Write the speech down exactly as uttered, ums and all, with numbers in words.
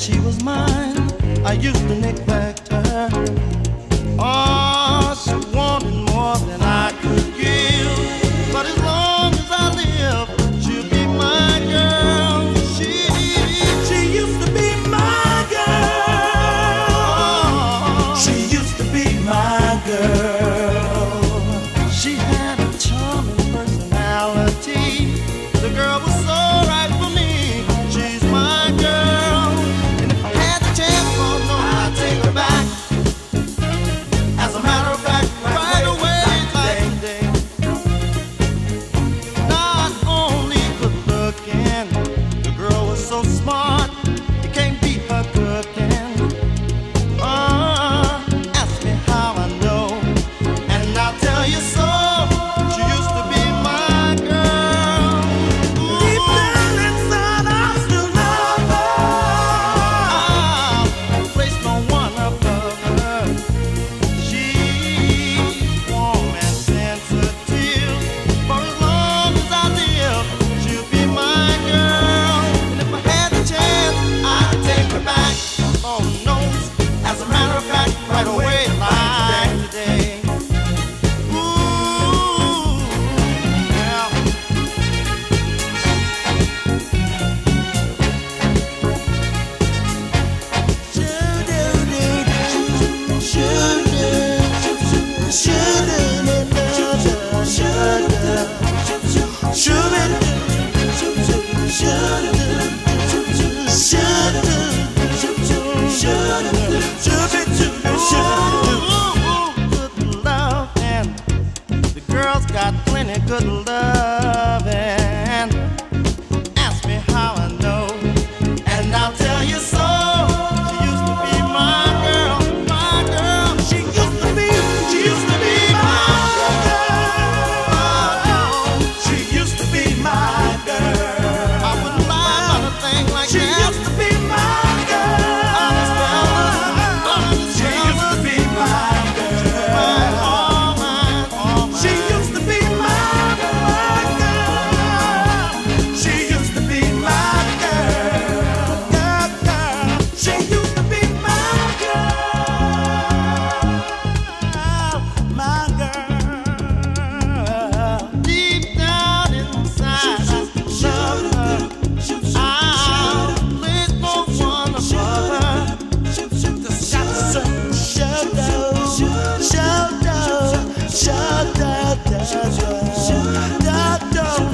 she was mine, I used to neglect her. Oh, she wanted more than I could give, but as long as I live, she'll be my girl. She, she used to be my girl. She used to be my girl. She had a charming personality. The girl was so right for me. She's my girl. And if I had the chance, oh no, I'd take her back. As a matter of fact, right away, like today. Not only good looking, the girl was so smart, you can't beat her cooking. Uh, ask me how I know, and I'll tell you so. She used to be my girl. Deep down inside, I still love her. I'll place no one above her. She's warm and sensitive. For as long as I live, she'll be my girl. And if I had the chance, I'd take her back. Oh no, as a matter of fact, right away, like today. Ooh, yeah. Good love, and the girls got plenty good love, and ask me how I know, and I'll tell you so. She used to be my girl, my girl. She used to be, she used to be my girl. She used to be my girl. I wouldn't lie about a thing like that. She used to be my girl. Honest fellas, honest she used to be my girl. All mine, all mine. She used to be my girl. She used to be my girl. Girl, girl. She used to be my girl. My girl. Deep down inside, I love her. I'll place no one above her. Got some shoulder, shoulder, shoulder, shoulder, shoulder.